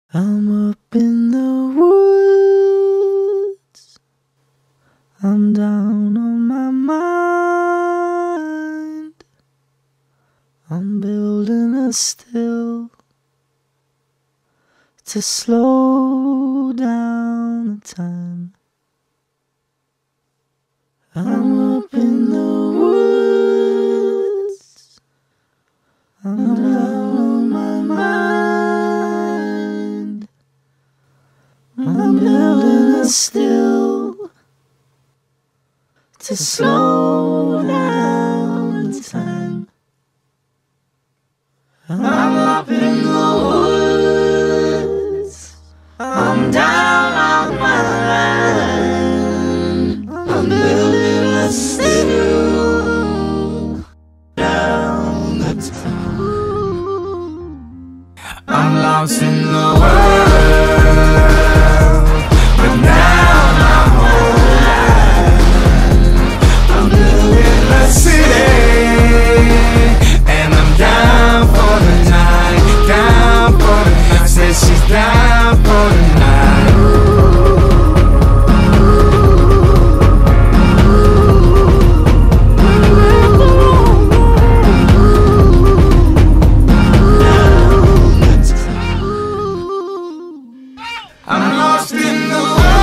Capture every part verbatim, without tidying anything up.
I'm up in the woods, I'm down on my mind, I'm building a still to slow down the time. I'm up in the woods, I'm down on my mind, I'm building a still to slow down the time. I'm up in the woods, I'm down on my line, I'm building a still down the time. I'm lost in the world, but now my whole life I'm building a city, and I'm down for the night, down for the night. Says she's down for the night. I'm lost in the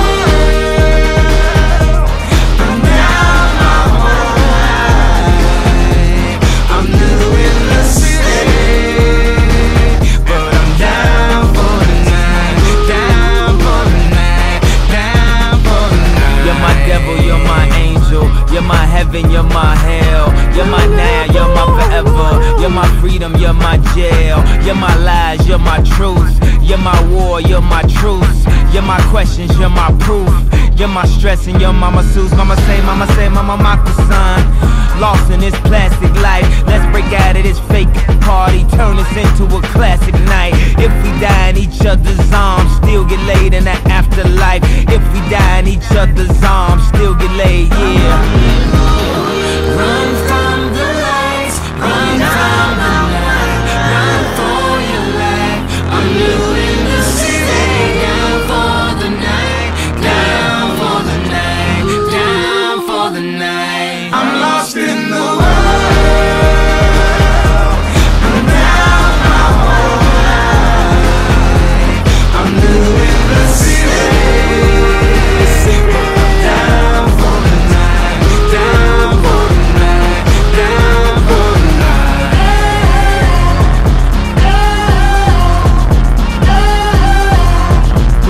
world, I'm down my whole life, I'm new in the city, but I'm down for the night, down for the night, down for the night. You're my devil, you're my angel, you're my heaven, you're my hell, you're my now, you're my forever, you're my freedom, you're my jail, you're my lies, you're my truth, you're my war, you're my truth, you're my questions, you're my proof, you're my stress and you're my masseuse. Mama say, mama say, mama mock the sun. Lost in this plastic life, let's break out of this fake party, turn this into a classic night. If we die in each other's arms, still get laid in the afterlife. If we die in each other's arms, still get laid, yeah. Run from the lights, run down the night, run for your life. I'm new in the city, down for the night, down for the night, down for the night. I'm lost in the world, I'm down my whole life, I'm new in the city, down for the night, down for the night, down for the night. Who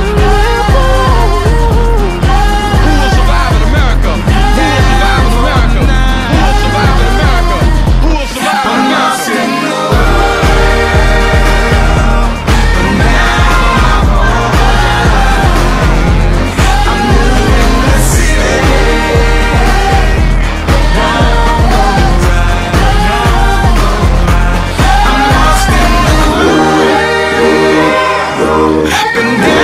will survive in America? Who will survive in America? Who will survive in America? Who will survive in I'm lost America? in the world, but now my whole life, I'm new in the city, down for the ride, down for the ride. I'm lost in the world, but now